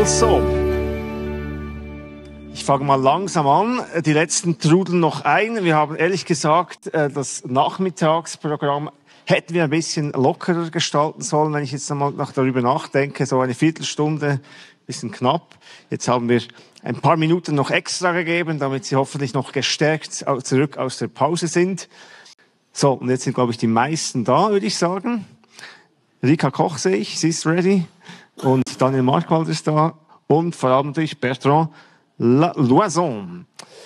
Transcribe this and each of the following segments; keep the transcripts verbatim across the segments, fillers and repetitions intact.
Also, ich fange mal langsam an. Die letzten trudeln noch ein. Wir haben ehrlich gesagt das Nachmittagsprogramm hätten wir ein bisschen lockerer gestalten sollen, wenn ich jetzt einmal noch darüber nachdenke. So eine Viertelstunde, bisschen knapp. Jetzt haben wir ein paar Minuten noch extra gegeben, damit Sie hoffentlich noch gestärkt zurück aus der Pause sind. So, und jetzt sind, glaube ich, die meisten da, würde ich sagen. Rika Koch sehe ich, sie ist ready. Und Daniel Markwalder ist da. Und vor allem natürlich Bertrand Loison.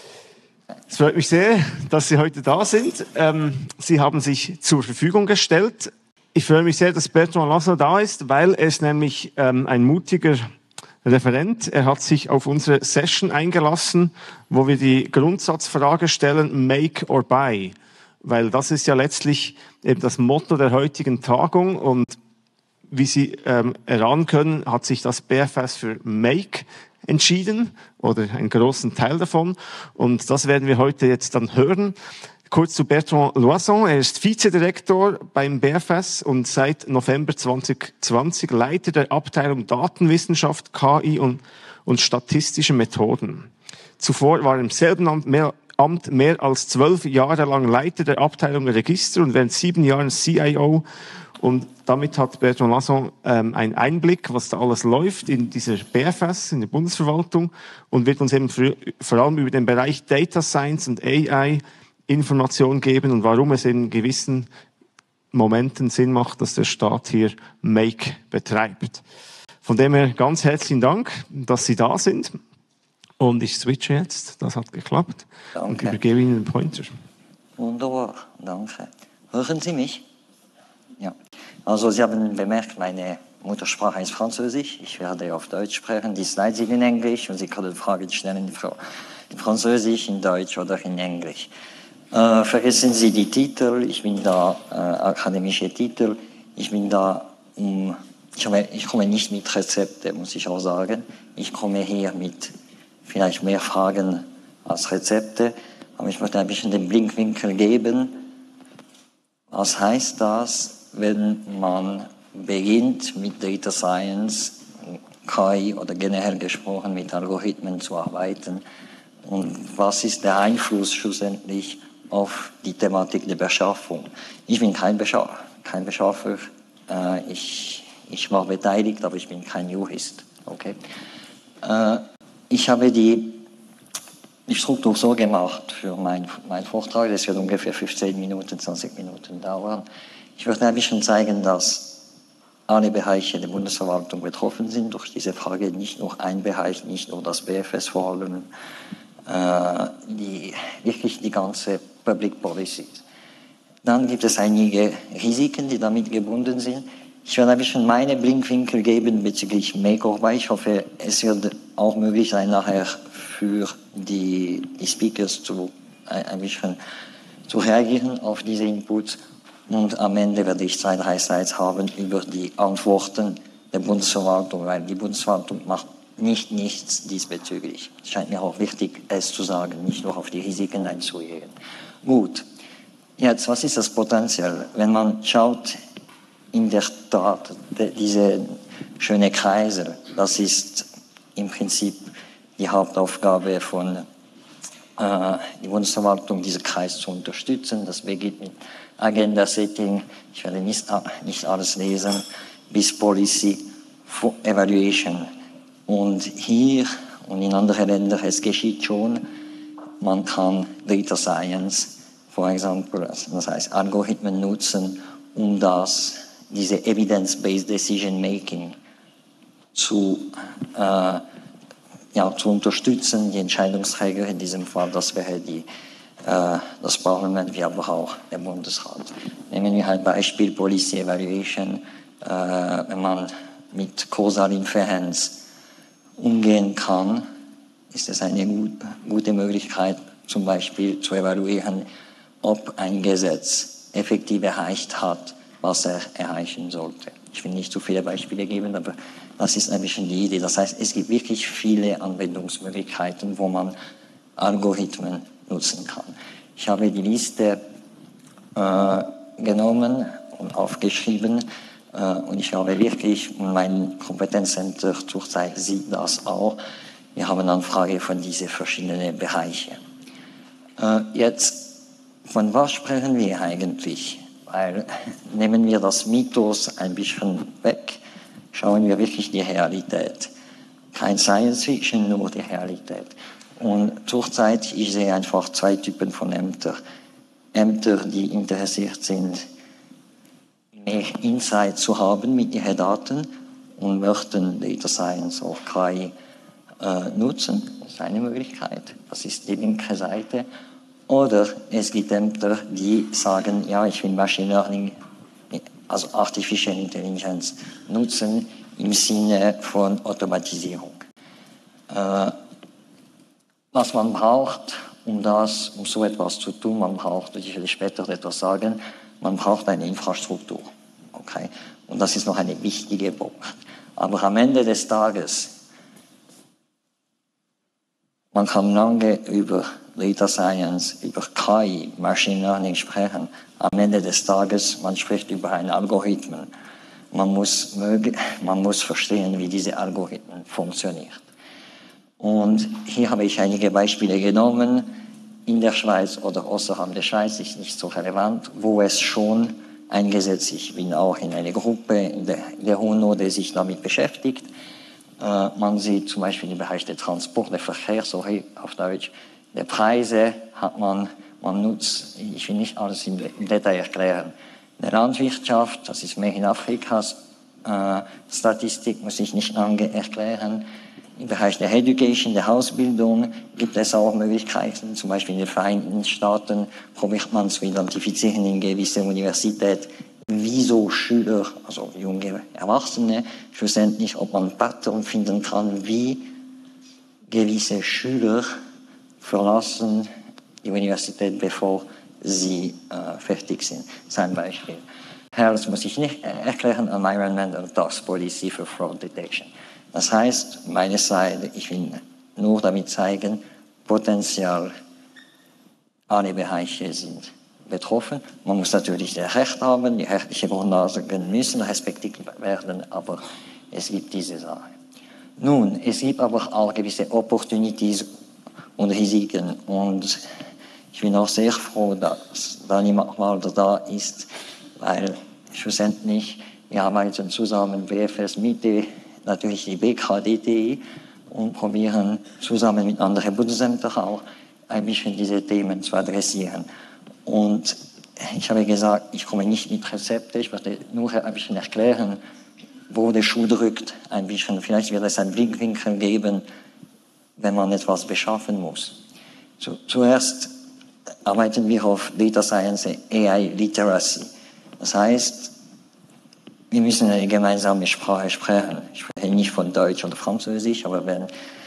Es freut mich sehr, dass Sie heute da sind. Ähm, Sie haben sich zur Verfügung gestellt. Ich freue mich sehr, dass Bertrand Loison da ist, weil er ist nämlich ähm, ein mutiger Referent. Er hat sich auf unsere Session eingelassen, wo wir die Grundsatzfrage stellen, make or buy. Weil das ist ja letztlich eben das Motto der heutigen Tagung. Und wie Sie ähm, erahnen können, hat sich das B F S für Make entschieden oder einen großen Teil davon. Und das werden wir heute jetzt dann hören. Kurz zu Bertrand Loison. Er ist Vizedirektor beim B F S und seit November zwanzig zwanzig Leiter der Abteilung Datenwissenschaft, K I und, und statistische Methoden. Zuvor war er im selben Amt mehr, Amt mehr als zwölf Jahre lang Leiter der Abteilung Register und während sieben Jahren C I O. Und damit hat Bertrand Loison ähm, einen Einblick, was da alles läuft in dieser B F S, in der Bundesverwaltung, und wird uns eben für, vor allem über den Bereich Data Science und A I Informationen geben und warum es in gewissen Momenten Sinn macht, dass der Staat hier Make betreibt. Von dem her ganz herzlichen Dank, dass Sie da sind. Und ich switche jetzt, das hat geklappt. Danke. Und übergebe Ihnen den Pointer. Wunderbar, danke. Hören Sie mich? Ja. Also Sie haben bemerkt, meine Muttersprache ist Französisch. Ich werde auf Deutsch sprechen. Die Slides sind in Englisch und Sie können Fragen stellen in Französisch, in Deutsch oder in Englisch. Äh, vergessen Sie die Titel. Ich bin da, äh, akademische Titel. Ich bin da, um, ich, habe, ich komme nicht mit Rezepte, muss ich auch sagen. Ich komme hier mit vielleicht mehr Fragen als Rezepte. Aber ich möchte ein bisschen den Blickwinkel geben. Was heißt das, wenn man beginnt mit Data Science, K I oder generell gesprochen mit Algorithmen zu arbeiten? Und was ist der Einfluss schlussendlich auf die Thematik der Beschaffung? Ich bin kein Beschaffer, kein Beschaffer. Äh, ich, ich war beteiligt, aber ich bin kein Jurist. Okay? Äh, ich habe die, die Struktur so gemacht für meinen mein Vortrag, das wird ungefähr fünfzehn Minuten, zwanzig Minuten dauern. Ich möchte ein bisschen zeigen, dass alle Bereiche der Bundesverwaltung betroffen sind durch diese Frage, nicht nur ein Bereich, nicht nur das B F S vor allem, äh, die, wirklich die ganze Public Policy. Dann gibt es einige Risiken, die damit gebunden sind. Ich werde ein bisschen meine Blickwinkel geben bezüglich Make or Buy. Ich hoffe, es wird auch möglich sein, nachher für die, die Speakers zu, ein, ein bisschen zu reagieren auf diese Inputs. Und am Ende werde ich zwei, drei Slides haben über die Antworten der Bundesverwaltung, weil die Bundesverwaltung macht nicht nichts diesbezüglich. Es scheint mir auch wichtig, es zu sagen, nicht nur auf die Risiken einzugehen. Gut, jetzt, was ist das Potenzial? Wenn man schaut, in der Tat, diese schöne Kreise, das ist im Prinzip die Hauptaufgabe von äh, der Bundesverwaltung, diesen Kreis zu unterstützen. Das beginnt mit Agenda-Setting, ich werde nicht, nicht alles lesen, bis Policy Evaluation. Und hier und in anderen Ländern, es geschieht schon, man kann Data Science, for example, das heißt Algorithmen nutzen, um das, diese Evidence-Based Decision Making zu, äh, ja, zu unterstützen, die Entscheidungsträger in diesem Fall, das wäre die das Parlament, wie aber auch der Bundesrat. Nehmen wir ein Beispiel Policy Evaluation, äh, wenn man mit Causal Inferenz umgehen kann, ist es eine gut, gute Möglichkeit, zum Beispiel zu evaluieren, ob ein Gesetz effektiv erreicht hat, was er erreichen sollte. Ich will nicht zu viele Beispiele geben, aber das ist ein bisschen die Idee. Das heißt, es gibt wirklich viele Anwendungsmöglichkeiten, wo man Algorithmen nutzen kann. Ich habe die Liste äh, genommen und aufgeschrieben. Und ich glaube wirklich, mein Kompetenzcenter zurzeit sieht das auch. Wir haben Anfrage von diesen verschiedenen Bereichen. Jetzt, von was sprechen wir eigentlich? Weil nehmen wir das Mythos ein bisschen weg, schauen wir wirklich die Realität. Kein Science Fiction, nur die Realität. Und zurzeit, ich sehe einfach zwei Typen von Ämtern. Ämter, die interessiert sind, mehr Insight zu haben mit ihren Daten und möchten Data Science auf K I äh, nutzen. Das ist eine Möglichkeit. Das ist die linke Seite. Oder es gibt Ämter, die sagen, ja, ich will Machine Learning, also Artificial Intelligence, nutzen im Sinne von Automatisierung. Äh, was man braucht, um das, um so etwas zu tun, man braucht, ich will später etwas sagen, man braucht eine Infrastruktur. Okay? Und das ist noch eine wichtige Punkt. Aber am Ende des Tages, man kann lange über Data Science, über K I, Machine Learning sprechen. Am Ende des Tages, man spricht über einen Algorithmen. Man muss, man muss verstehen, wie diese Algorithmen funktionieren. Und hier habe ich einige Beispiele genommen. In der Schweiz oder außerhalb der Schweiz ist nicht so relevant, wo es schon eingesetzt ist. Ich bin auch in einer Gruppe in der, in der UNO, die sich damit beschäftigt. Äh, man sieht zum Beispiel im Bereich der Transport, der Verkehr, sorry, auf Deutsch, der Preise hat man, man nutzt, ich will nicht alles im, im Detail erklären. Der Landwirtschaft, das ist mehr in Afrikas äh, Statistik, muss ich nicht lange erklären. Im Bereich der Education, der Ausbildung, gibt es auch Möglichkeiten. Zum Beispiel in den Vereinigten Staaten probiert man zu identifizieren in gewisser Universität, wieso Schüler, also junge Erwachsene, schlussendlich, ob man Pattern finden kann, wie gewisse Schüler verlassen die Universität, bevor sie äh, fertig sind. Das ist ein Beispiel. Das muss ich nicht erklären, Environmental Task Policy for Fraud Detection. Das heißt, meine Seite, ich will nur damit zeigen, Potenzial, alle Bereiche sind betroffen. Man muss natürlich das Recht haben, die rechtlichen Grundlagen müssen respektiert werden, aber es gibt diese Sache. Nun, es gibt aber auch gewisse Opportunities und Risiken und ich bin auch sehr froh, dass Dani Machwalder da ist, weil schlussendlich wir arbeiten zusammen, B F S Mitte, natürlich die B K D T I und probieren zusammen mit anderen Bundesämtern auch ein bisschen diese Themen zu adressieren. Und ich habe gesagt, ich komme nicht mit Rezepten, ich werde nur ein bisschen erklären, wo der Schuh drückt, ein bisschen. Vielleicht wird es einen Blickwinkel geben, wenn man etwas beschaffen muss. Zu, zuerst arbeiten wir auf Data Science A I Literacy. Das heißt, wir müssen eine gemeinsame Sprache sprechen. Ich spreche nicht von Deutsch oder Französisch, aber wenn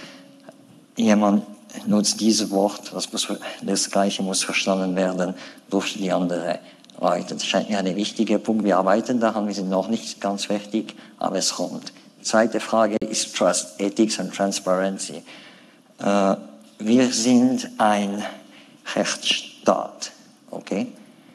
jemand nutzt dieses Wort, das, muss, das Gleiche muss verstanden werden durch die anderen Leute. Das scheint mir ein wichtiger Punkt. Wir arbeiten daran, wir sind noch nicht ganz fertig, aber es kommt. Die zweite Frage ist Trust, Ethics und Transparency. Äh, wir sind ein Rechtsstaat, okay?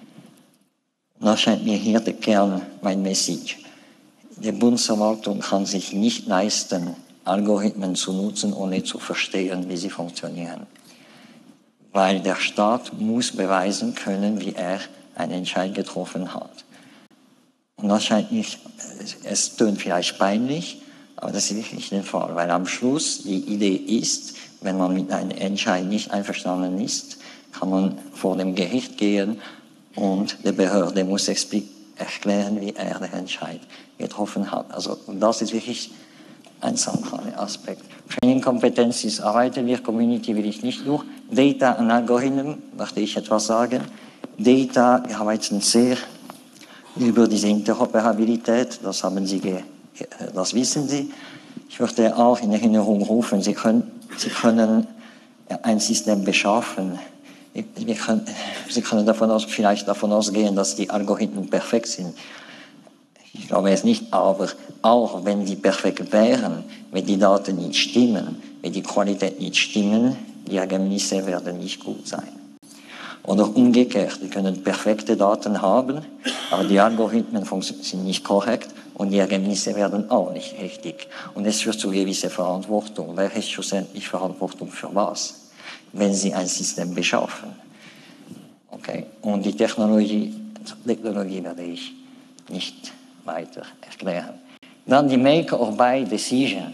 Das scheint mir hier der Kern, mein Message. Die Bundesverwaltung kann sich nicht leisten, Algorithmen zu nutzen, ohne zu verstehen, wie sie funktionieren. Weil der Staat muss beweisen können, wie er einen Entscheid getroffen hat. Und das scheint nicht, es tönt vielleicht peinlich, aber das ist wirklich der Fall. Weil am Schluss die Idee ist, wenn man mit einem Entscheid nicht einverstanden ist, kann man vor dem Gericht gehen und die Behörde muss erklären, wie er den Entscheid getroffen hat. Also das ist wirklich ein zentraler Aspekt. Training-Kompetenz ist arbeiten wir, Community will ich nicht nur. Data und Algorithmen, möchte ich etwas sagen. Data, wir arbeiten sehr über diese Interoperabilität, das haben Sie, das wissen Sie. Ich möchte auch in Erinnerung rufen, Sie können, Sie können ein System beschaffen. Wir können, Sie können davon aus, vielleicht davon ausgehen, dass die Algorithmen perfekt sind. Ich glaube es nicht, aber auch wenn die perfekt wären, wenn die Daten nicht stimmen, wenn die Qualität nicht stimmen, die Ergebnisse werden nicht gut sein. Oder umgekehrt, die können perfekte Daten haben, aber die Algorithmen sind nicht korrekt und die Ergebnisse werden auch nicht richtig. Und es führt zu gewisser Verantwortung. Wer ist schlussendlich Verantwortung für was, wenn Sie ein System beschaffen? Okay. Und die Technologie, Technologie werde ich nicht weiter erklären. Dann die Make-or-Buy-Decision.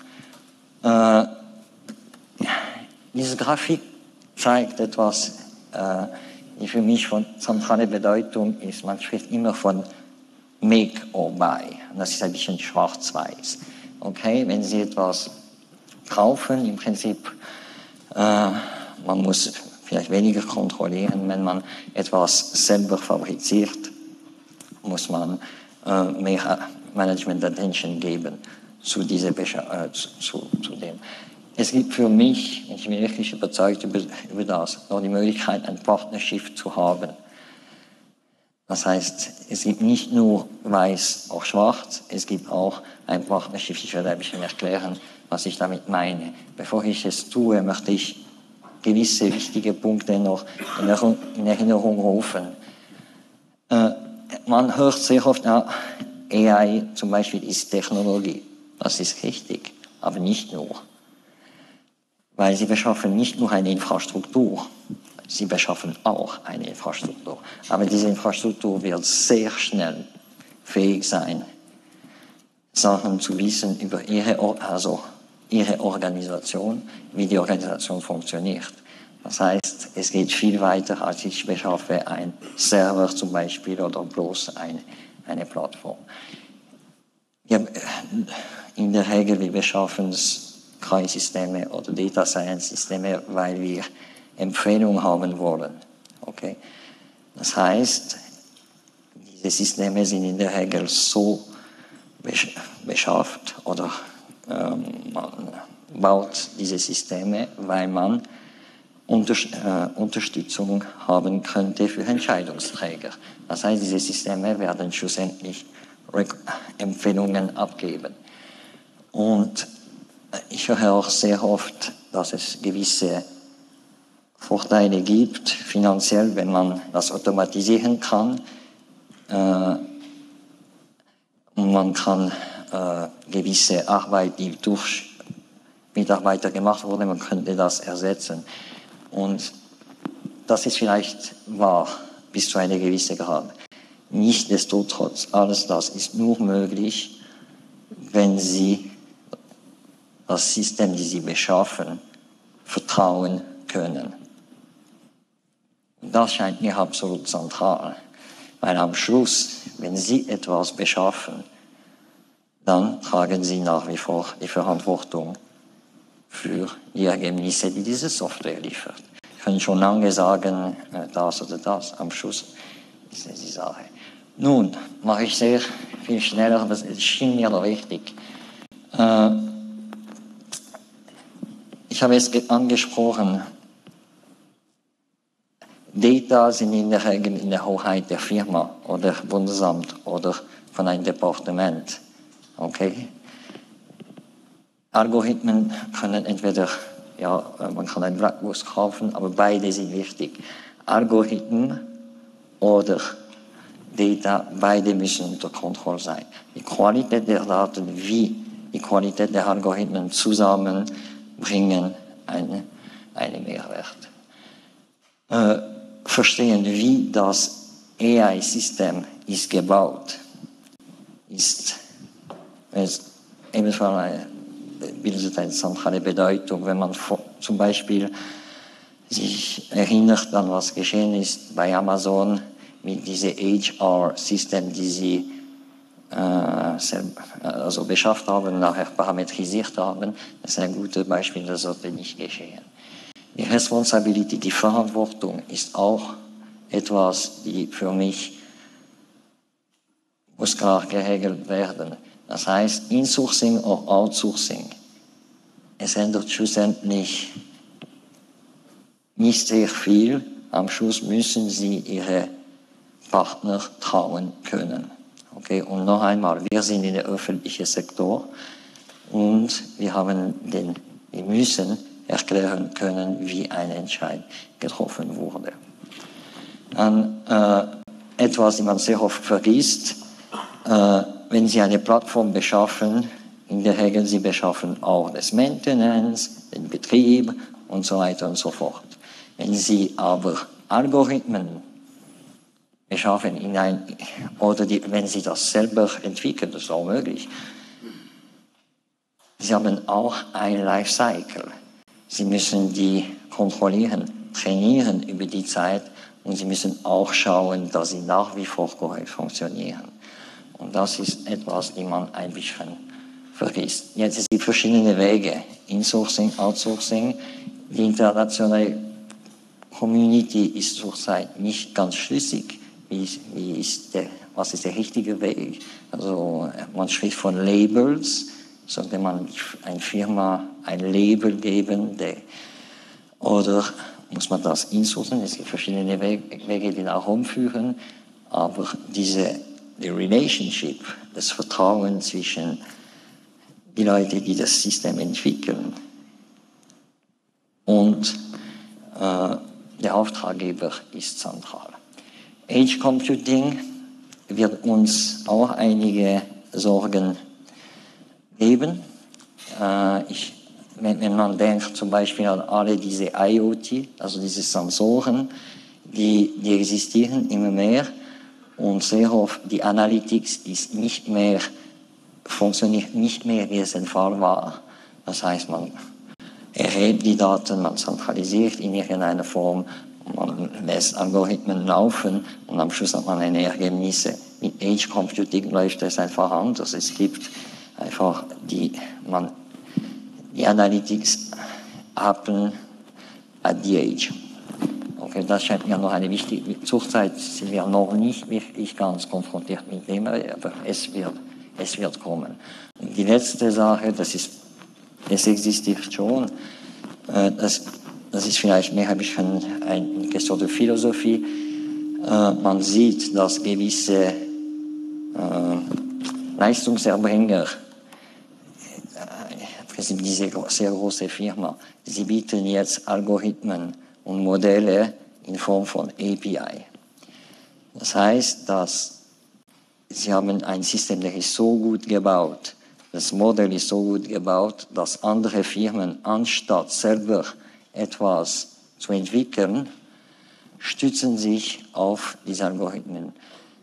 Äh, diese Grafik zeigt etwas, äh, die für mich von zentraler Bedeutung ist. Man spricht immer von Make or Buy. Und das ist ein bisschen schwarz-weiß. Okay, wenn Sie etwas kaufen, im Prinzip, äh, man muss vielleicht weniger kontrollieren. Wenn man etwas selber fabriziert, muss man äh, mehr Management Attention geben zu, diese äh, zu, zu, zu dem. Es gibt für mich, ich bin wirklich überzeugt über, über das, noch die Möglichkeit, ein Partnership zu haben. Das heißt, es gibt nicht nur weiß, auch schwarz, es gibt auch ein Partnership. Ich werde ein bisschen erklären, was ich damit meine. Bevor ich es tue, möchte ich gewisse wichtige Punkte noch in Erinnerung rufen. Äh, man hört sehr oft, ja, A I zum Beispiel ist Technologie. Das ist richtig, aber nicht nur. Weil sie beschaffen nicht nur eine Infrastruktur, sie beschaffen auch eine Infrastruktur. Aber diese Infrastruktur wird sehr schnell fähig sein, Sachen zu wissen über ihre, also ihre Organisation, wie die Organisation funktioniert. Das heißt, es geht viel weiter, als ich beschaffe ein Server zum Beispiel oder bloß ein, eine Plattform. Ja, in der Regel, wir beschaffen es K I-Systeme oder Data Science-Systeme, weil wir Empfehlungen haben wollen. Okay? Das heißt, diese Systeme sind in der Regel so beschafft oder ähm, man baut diese Systeme, weil man Unter, äh, Unterstützung haben könnte für Entscheidungsträger. Das heißt, diese Systeme werden schlussendlich Empfehlungen abgeben. Und ich höre auch sehr oft, dass es gewisse Vorteile gibt, finanziell, wenn man das automatisieren kann. Äh, und man kann äh, gewisse Arbeit, die durch Mitarbeiter gemacht wurde, man könnte das ersetzen. Und das ist vielleicht wahr, bis zu einem gewissen Grad. Nichtsdestotrotz, alles das ist nur möglich, wenn Sie das System, das Sie beschaffen, vertrauen können. Und das scheint mir absolut zentral, weil am Schluss, wenn Sie etwas beschaffen, dann tragen Sie nach wie vor die Verantwortung für die Ergebnisse, die diese Software liefert. Ich kann schon lange sagen, das oder das, am Schluss ist es die Sache. Nun, mache ich sehr viel schneller, aber es schien mir noch wichtig. Äh, ich habe es angesprochen, Data sind in der Regel in der Hoheit der Firma oder Bundesamt oder von einem Departement. Okay? Algorithmen können entweder, ja, man kann ein Blackbox kaufen, aber beide sind wichtig. Algorithmen oder Data, beide müssen unter Kontrolle sein. Die Qualität der Daten wie die Qualität der Algorithmen zusammen bringen einen, einen Mehrwert. Äh, verstehen, wie das A I-System ist gebaut, ist es ebenfalls eine bildet eine zentrale Bedeutung, wenn man zum Beispiel sich erinnert an was geschehen ist bei Amazon mit diesem H R-System, die sie äh, also beschafft haben und nachher parametrisiert haben. Das ist ein gutes Beispiel, das sollte nicht geschehen. Die Responsibility, die Verantwortung ist auch etwas, die für mich muss klar geregelt werden. Das heißt, Insourcing oder Outsourcing, es ändert schlussendlich nicht sehr viel. Am Schluss müssen Sie Ihre Partner trauen können. Okay? Und noch einmal, wir sind in der öffentlichen Sektor und wir haben den, wir müssen erklären können, wie ein Entscheid getroffen wurde. an äh, etwas, das man sehr oft vergisst. Äh, wenn Sie eine Plattform beschaffen, in der Regel Sie beschaffen auch das Maintenance, den Betrieb und so weiter und so fort. Wenn Sie aber Algorithmen beschaffen in ein, oder die, wenn Sie das selber entwickeln, das ist auch möglich, Sie haben auch ein Lifecycle. Sie müssen die kontrollieren, trainieren über die Zeit und Sie müssen auch schauen, dass sie nach wie vor korrekt funktionieren. Und das ist etwas, das man ein bisschen vergisst. Jetzt es gibt verschiedene Wege, Insourcing, Outsourcing. Die internationale Community ist zurzeit nicht ganz schlüssig. Wie, wie ist der, was ist der richtige Weg? Also man spricht von Labels. Sollte man einer Firma ein Label geben, der, oder muss man das insourcen? Es gibt verschiedene Wege, die nach Rom führen, aber diese die Relationship, das Vertrauen zwischen den Leuten, die das System entwickeln, und äh, der Auftraggeber ist zentral. Edge Computing wird uns auch einige Sorgen geben. Äh, ich, wenn, wenn man denkt zum Beispiel an alle diese IoT, also diese Sensoren, die, die existieren immer mehr und sehr oft die Analytics ist nicht mehr, funktioniert nicht mehr, wie es ein Fall war. Das heißt, man erhebt die Daten, man zentralisiert in irgendeiner Form, man lässt Algorithmen laufen und am Schluss hat man eine Ergebnisse. Mit Edge Computing läuft es einfach anders. Es gibt einfach die, man, die Analytics happen at the edge. Okay, das scheint mir noch eine wichtige, zurzeit sind wir noch nicht wirklich ganz konfrontiert mit dem, aber es wird, es wird kommen. Und die letzte Sache, das ist, es existiert schon, äh, das, das ist vielleicht mehr ein bisschen eine Question der Philosophie. Äh, man sieht, dass gewisse äh, Leistungserbringer, diese sehr große Firma, sie bieten jetzt Algorithmen und Modelle in Form von A P I. Das heißt, dass sie haben ein System, das ist so gut gebaut, das Modell ist so gut gebaut, dass andere Firmen, anstatt selber etwas zu entwickeln, stützen sich auf diese Algorithmen.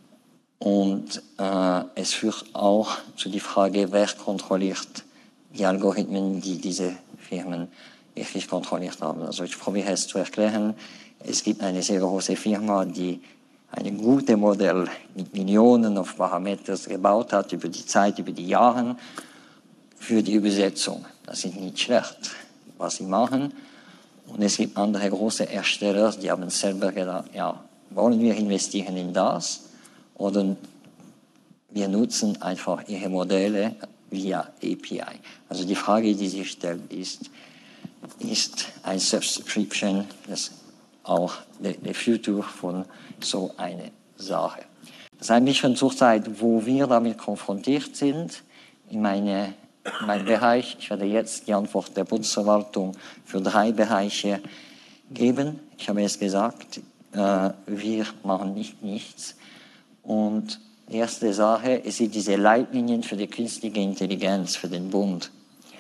Und äh, es führt auch zu der Frage, wer kontrolliert die Algorithmen, die diese Firmen wirklich kontrolliert haben. Also ich probiere es zu erklären. Es gibt eine sehr große Firma, die ein gutes Modell mit Millionen von Parametern gebaut hat, über die Zeit, über die Jahre, für die Übersetzung. Das ist nicht schlecht, was sie machen. Und es gibt andere große Hersteller, die haben selber gedacht, ja, wollen wir investieren in das? Oder wir nutzen einfach ihre Modelle via A P I. Also die Frage, die sich stellt, ist, ist ein Subscription das auch der, der Future von so einer Sache? Das ist ein bisschen zur Zeit, wo wir damit konfrontiert sind, in, meine, in meinem Bereich. Ich werde jetzt die Antwort der Bundesverwaltung für drei Bereiche geben. Ich habe es gesagt, äh, wir machen nicht nichts. Und die erste Sache, es sind diese Leitlinien für die künstliche Intelligenz für den Bund.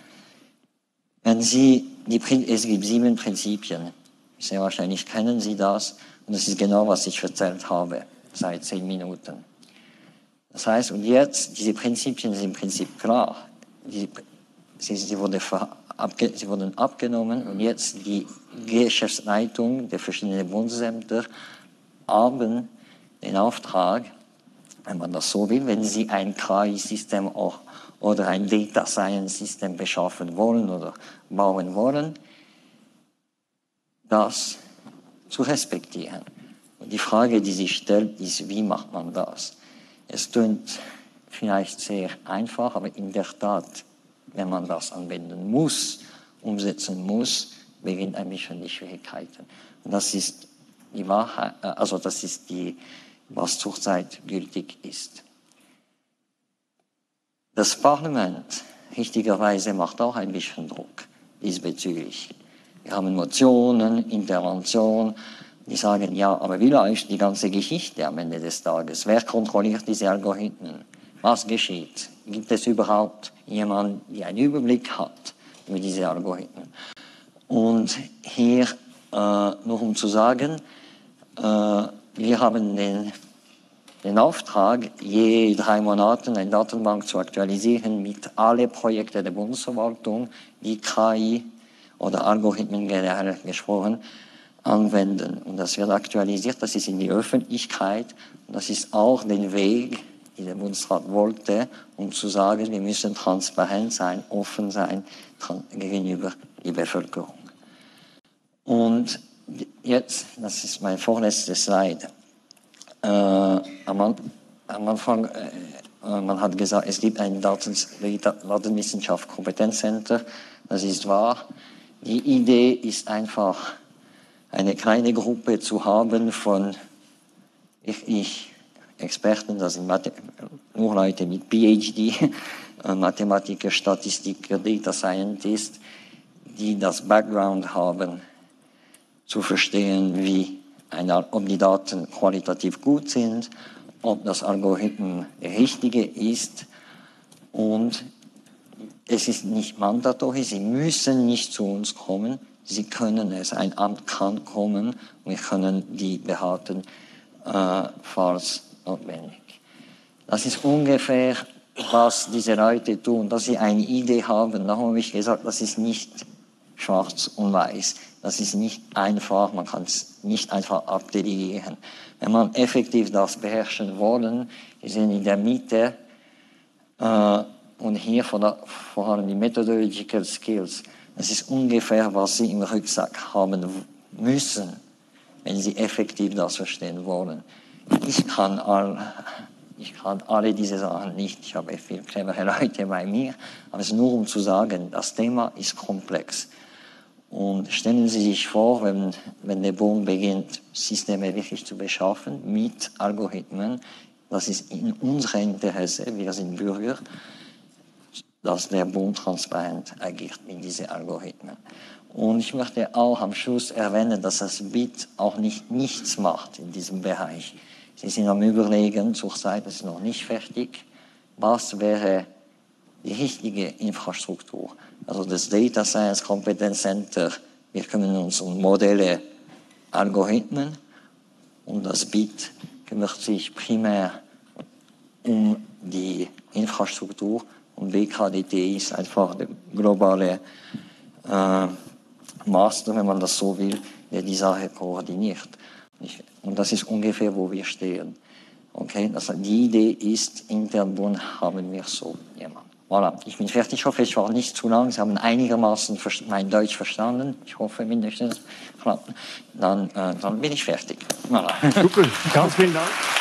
Wenn Sie, die, es gibt sieben Prinzipien, sehr wahrscheinlich kennen Sie das, und das ist genau, was ich erzählt habe, seit zehn Minuten. Das heißt, und jetzt, diese Prinzipien sind im Prinzip klar, die, sie, sie, wurde abge, sie wurden abgenommen und jetzt die Geschäftsleitung der verschiedenen Bundesämter haben den Auftrag, wenn man das so will, wenn Sie ein K I-System auch oder ein Data Science-System beschaffen wollen oder bauen wollen, das zu respektieren. Und die Frage, die sich stellt, ist, wie macht man das? Es klingt vielleicht sehr einfach, aber in der Tat, wenn man das anwenden muss, umsetzen muss, beginnt ein bisschen die Schwierigkeiten. Und das ist die Wahrheit, also das ist die was zurzeit gültig ist. Das Parlament, richtigerweise, macht auch ein bisschen Druck diesbezüglich. Wir haben Motionen, Intervention, Die sagen, ja, aber wie läuft die ganze Geschichte am Ende des Tages? Wer kontrolliert diese Algorithmen? Was geschieht? Gibt es überhaupt jemanden, der einen Überblick hat über diese Algorithmen? Und hier, äh, nur um zu sagen, äh, wir haben den, den Auftrag, je drei Monate eine Datenbank zu aktualisieren mit allen Projekten der Bundesverwaltung, die K I oder Algorithmen generell gesprochen anwenden. Und das wird aktualisiert, das ist in die Öffentlichkeit. Und das ist auch den Weg, den der Bundesrat wollte, um zu sagen, wir müssen transparent sein, offen sein gegenüber der Bevölkerung. Und jetzt, das ist mein vorletztes Slide. Äh, am, am Anfang, äh, man hat gesagt, es gibt ein Daten, Datenwissenschaft Kompetenzcenter. Das ist wahr. Die Idee ist einfach, eine kleine Gruppe zu haben von wirklich Experten, das sind Mathe nur Leute mit P H D, Mathematiker, Statistiker, Data Scientists, die das Background haben, zu verstehen, wie eine, ob die Daten qualitativ gut sind, ob das Algorithmus der richtige ist. Und es ist nicht mandatorisch, sie müssen nicht zu uns kommen. Sie können es, ein Amt kann kommen und wir können die beraten, äh, falls notwendig. Das ist ungefähr, was diese Leute tun, dass sie eine Idee haben. Da habe ich gesagt, das ist nicht schwarz und weiß. Das ist nicht einfach, man kann es nicht einfach abdelegieren. Wenn man effektiv das beherrschen wollen, wir sind in der Mitte äh, und hier vor allem die Methodological Skills. Das ist ungefähr, was Sie im Rucksack haben müssen, wenn Sie effektiv das verstehen wollen. Ich kann, all, ich kann alle diese Sachen nicht, ich habe viele clevere Leute bei mir, aber es ist nur um zu sagen, das Thema ist komplex. Und stellen Sie sich vor, wenn, wenn der Bund beginnt, Systeme wirklich zu beschaffen mit Algorithmen, das ist in unserem Interesse, wir sind Bürger, dass der Bund transparent agiert mit diesen Algorithmen. Und ich möchte auch am Schluss erwähnen, dass das B I T auch nicht nichts macht in diesem Bereich. Sie sind am Überlegen, zurzeit ist es noch nicht fertig, was wäre die richtige Infrastruktur. Also das Data Science Competence Center, wir kümmern uns um Modelle, Algorithmen und das B I T kümmert sich primär um die Infrastruktur. Und B K D T ist einfach der globale äh, Master, wenn man das so will, der die Sache koordiniert. Und das ist ungefähr, wo wir stehen. Okay? Also die Idee ist, intern Bund haben wir so jemanden. Voilà, ich bin fertig. Ich hoffe, es war nicht zu lang. Sie haben einigermaßen mein Deutsch verstanden. Ich hoffe, mindestens. Dann, äh, dann bin ich fertig. Voilà. Super, ganz vielen Dank.